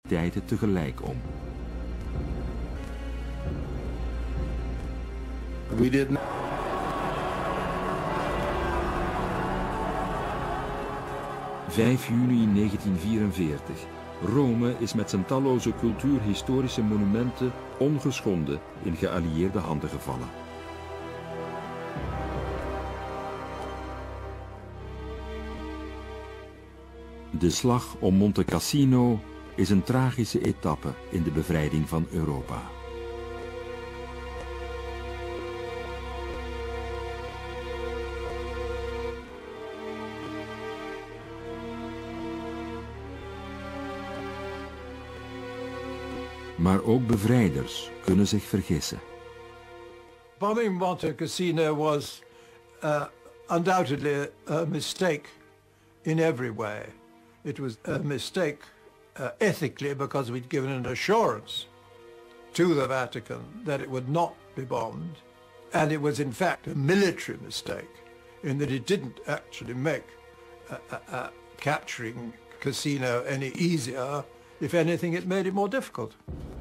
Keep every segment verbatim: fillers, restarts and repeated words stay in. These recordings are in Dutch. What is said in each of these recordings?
activiteiten tegelijk om. We didn't. vijf juni negentien vierenveertig. Rome is met zijn talloze cultuurhistorische monumenten ongeschonden in geallieerde handen gevallen. De slag om Monte Cassino is een tragische etappe in de bevrijding van Europa. Maar ook bevrijders kunnen zich vergissen. Bombing Monte Cassino was uh, undoubtedly a mistake in every way. It was a mistake uh, ethically because we'd given an assurance to the Vatican that it would not be bombed. And it was in fact a military mistake in that it didn't actually make uh, uh, uh, capturing Cassino any easier. If anything, it made it more difficult.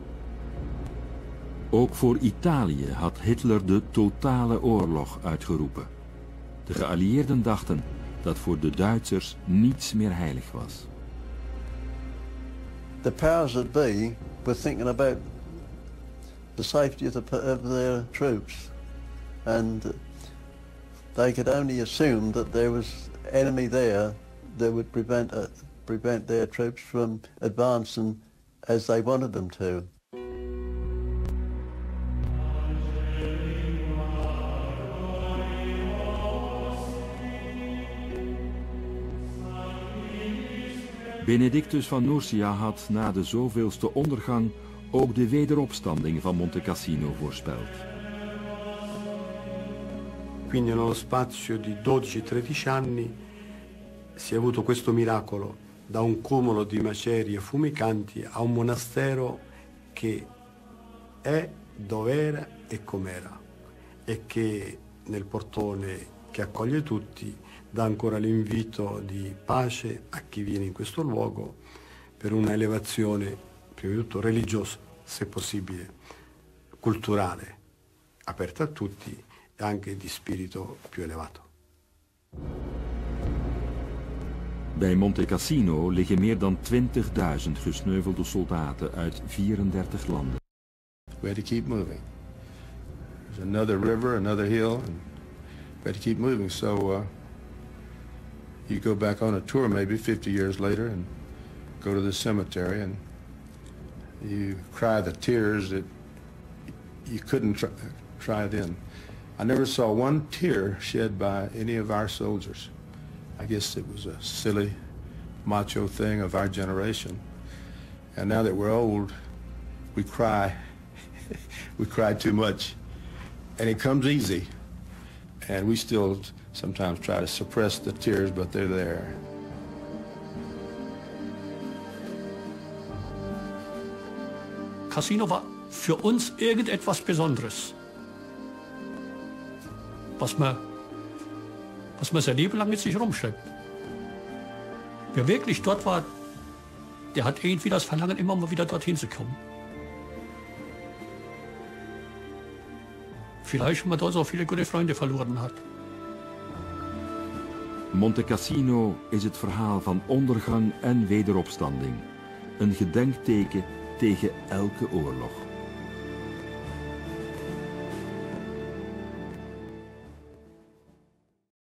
Ook voor Italië had Hitler de totale oorlog uitgeroepen. De geallieerden dachten dat voor de Duitsers niets meer heilig was. The powers that be were thinking about the safety of, the, of their troops, and they could only assume that there was enemy there that would prevent uh, prevent their troops from advancing as they wanted them to. Benedictus van Nursia had na de zoveelste ondergang ook de wederopstanding van Monte Cassino voorspeld. Quindi nello spazio di dodici tredici anni si è avuto questo miracolo, da un cumulo di macerie fumicanti a un monastero che è, dov'era e com'era, e che nel portone che accoglie tutti dà ancora l'invito di pace a chi viene in questo luogo per una elevazione, prima di tutto religiosa, se possibile, culturale, aperta a tutti e anche di spirito più elevato. Bij Monte Cassino liggen meer dan twintigduizend gesneuvelde soldaten uit vierendertig landen. We had to keep moving. There's another river, another hill, and we had to keep moving. So uh, you go back on a tour maybe fifty years later and go to the cemetery and you cry the tears that you couldn't try, try then. I never saw one tear shed by any of our soldiers. I guess it was a silly, macho thing of our generation. And now that we're old, we cry. We cry too much. And it comes easy. And we still sometimes try to suppress the tears, but they're there. Cassino war für uns irgendetwas Besonderes. Was man, was man sein Leben lang mit sich rumschleppt. Wer wirklich dort war, der hat irgendwie das Verlangen, immer mal wieder dorthin zu kommen. Vielleicht, weil man dort so viele gute Freunde verloren hat. Monte Cassino is het verhaal van ondergang en wederopstanding. Een gedenkteken tegen elke oorlog.